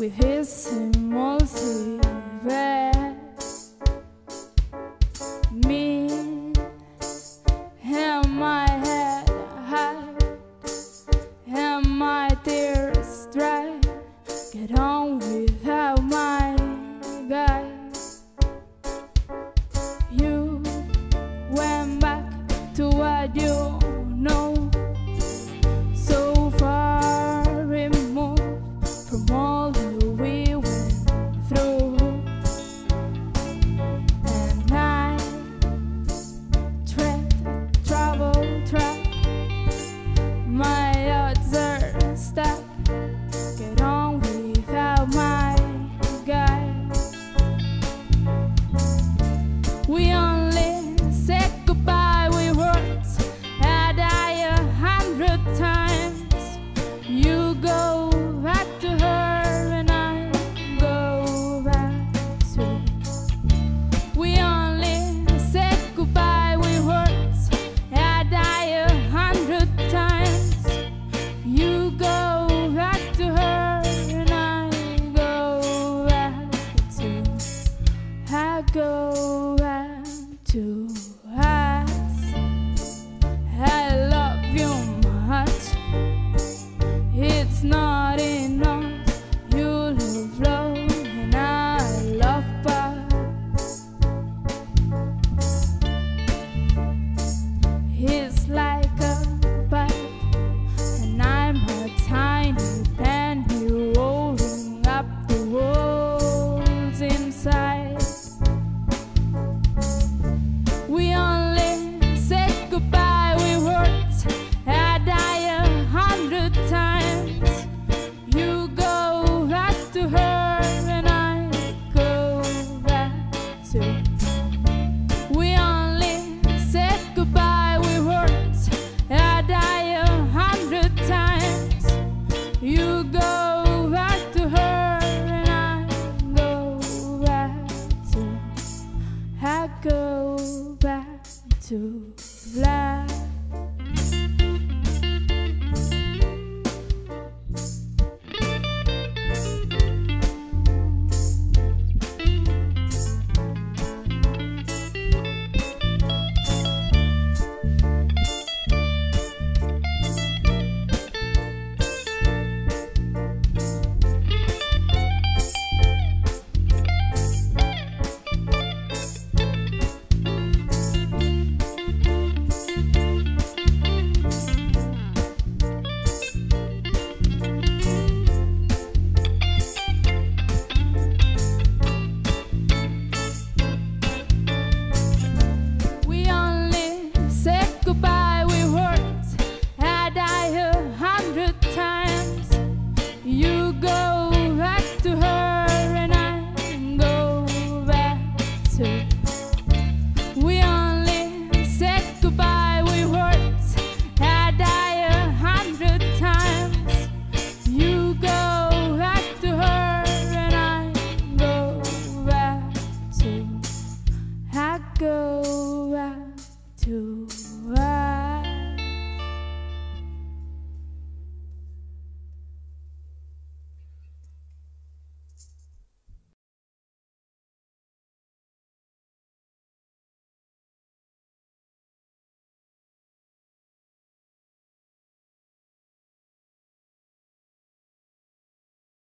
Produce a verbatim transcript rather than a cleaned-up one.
with his impulsive red. Me and my head high and my tears dry. Get on without my guy. You went back to what you know, so far removed from all that we went through. And I tread a travel track, my odds are stacked. Get on without my guy. We only said goodbye with words, had I a hundred times. You go back to her and I go back to. We only said goodbye with words, had I a hundred times. You go back to her and I go back to. I go back to us. I love you much. It's not enough. You love love and I love back. It's like a pipe and I'm a tiny penny rolling up the walls inside. We only said goodbye with words, had I a hundred times. You go back to her and I go back to. We only said goodbye with words, had I a hundred times. You go back to her and I go back to. I go back to life.